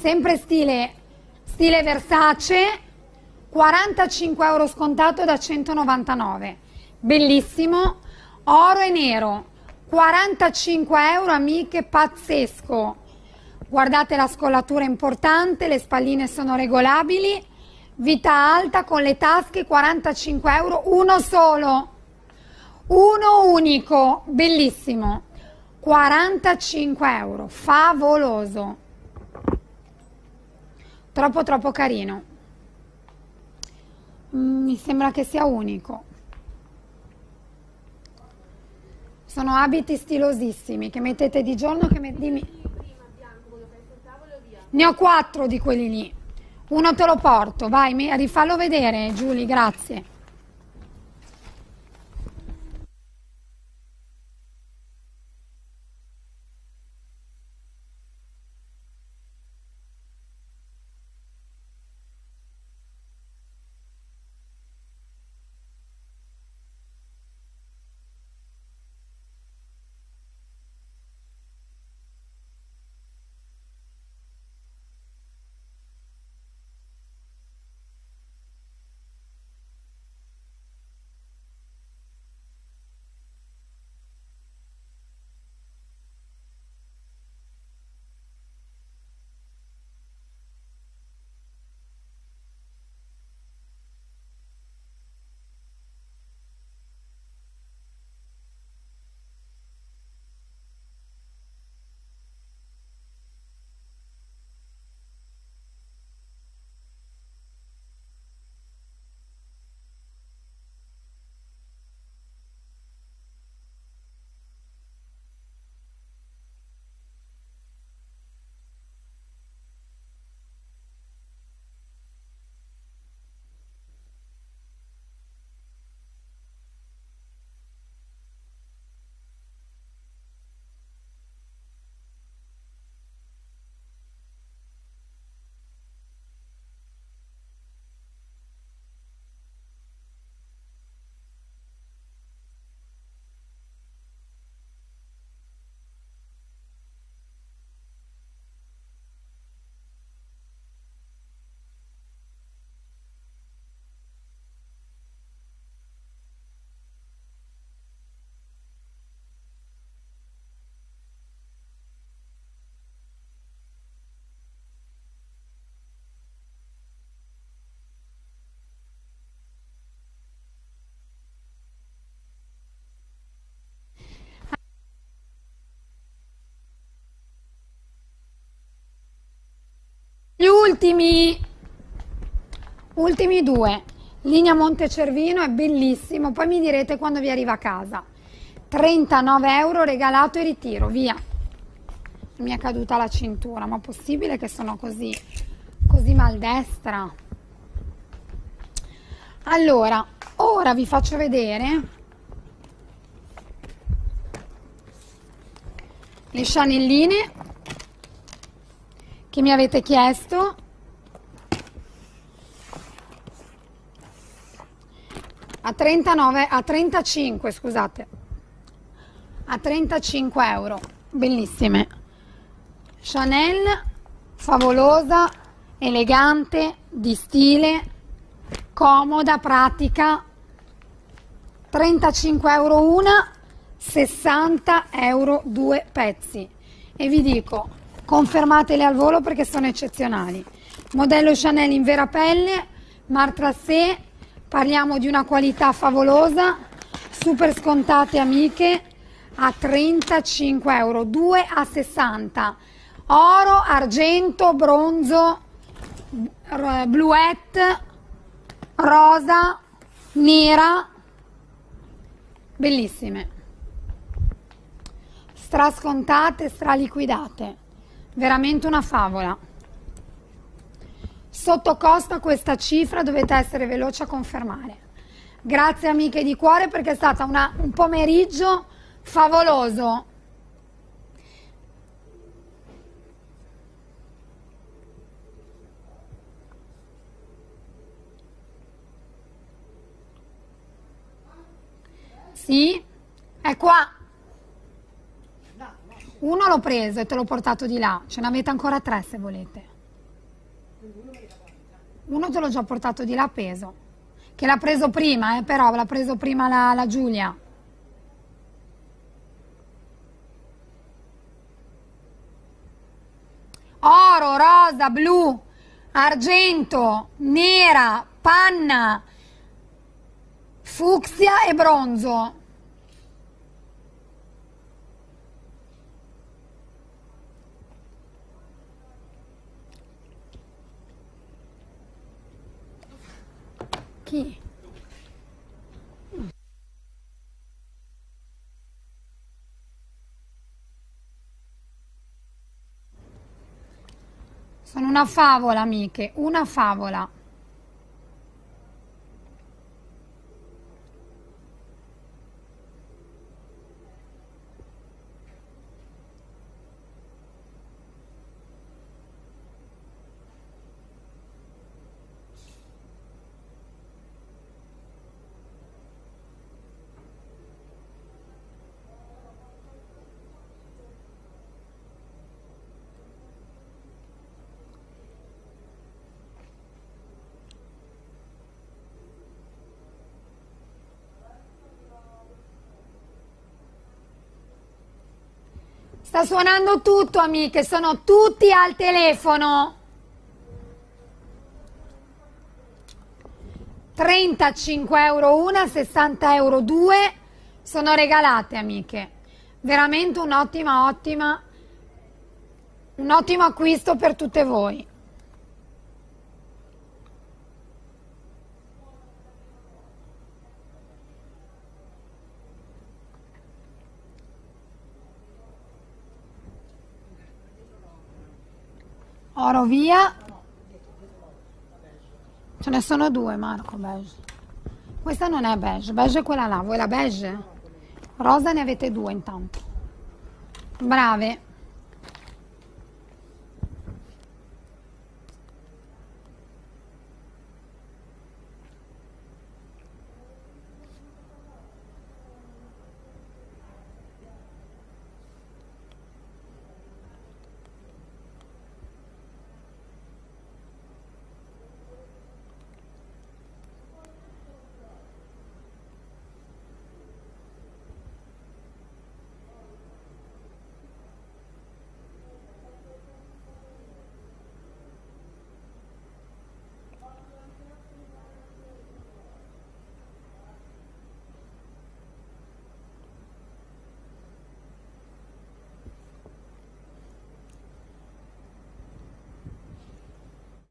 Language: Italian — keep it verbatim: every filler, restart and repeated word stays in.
sempre stile, stile Versace, quarantacinque euro scontato da centonovantanove, bellissimo, oro e nero, quarantacinque euro, amiche, pazzesco. Guardate la scollatura importante, le spalline sono regolabili, vita alta con le tasche, quarantacinque euro, uno solo, uno unico, bellissimo, quarantacinque euro, favoloso, troppo troppo carino, mm, mi sembra che sia unico. Sono abiti stilosissimi che mettete di giorno, che met- dimmi. Ne ho quattro di quelli lì, uno te lo porto, vai, mi- rifallo vedere, Giulia, grazie. Gli ultimi, ultimi due, linea Montecervino, è bellissimo, poi mi direte quando vi arriva a casa. trentanove euro regalato e ritiro, via. Mi è caduta la cintura, ma possibile che sono così, così maldestra? Allora, ora vi faccio vedere le Chanelline che mi avete chiesto. A trentanove, a trentacinque, scusate, a trentacinque euro, bellissime. Chanel, favolosa, elegante, di stile, comoda, pratica, trentacinque euro una, sessanta euro due pezzi. E vi dico, confermatele al volo perché sono eccezionali. Modello Chanel in vera pelle, Martrassé, parliamo di una qualità favolosa, super scontate, amiche, a trentacinque euro, due a sessanta. Oro, argento, bronzo, bluette, rosa, nera, bellissime, strascontate, straliquidate, veramente una favola. Sotto costa questa cifra, dovete essere veloci a confermare. Grazie amiche di cuore perché è stato una, un pomeriggio favoloso. Sì, è qua. Uno l'ho preso e te l'ho portato di là, ce n'avete ancora tre se volete. Uno te l'ho già portato di là a peso, che l'ha preso prima, eh, però l'ha preso prima la, la Giulia. Oro, rosa, blu, argento, nera, panna, fucsia e bronzo. Chi? Sono una favola, amiche, una favola. Sta suonando tutto, amiche, sono tutti al telefono. trentacinque euro una, sessanta euro due, sono regalate, amiche. Veramente un'ottima, ottima, un ottimo acquisto per tutte voi. Oro via. Ce ne sono due, Marco, beige. Questa non è beige, beige è quella là. Vuoi la beige? Rosa ne avete due intanto. Brave.